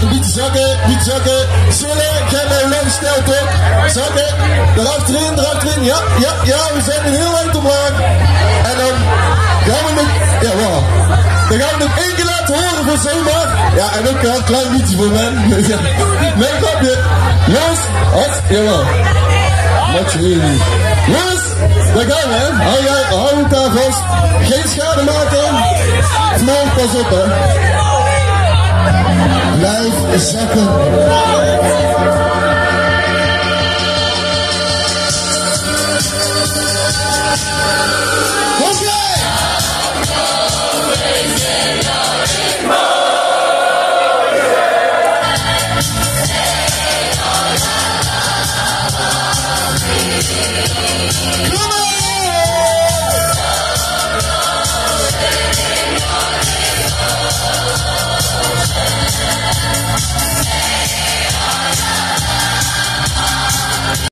Niet zakken. Zullen, jij bent lang stelt ook. Zakken, erachterin. Ja, we zijn een heel eind omlaag. En dan gaan we nog, ja, wow. Dan gaan we nog één keer laten horen voor zomaar. Ja, en ook een klein liedje voor mij. Nee, grapje. Jongens, jawel. Wat jullie. Jongens, daar gaan we, hè. Hou het daar vast. Geen schade maken. Vloog, pas op, hè. Blijf zakken.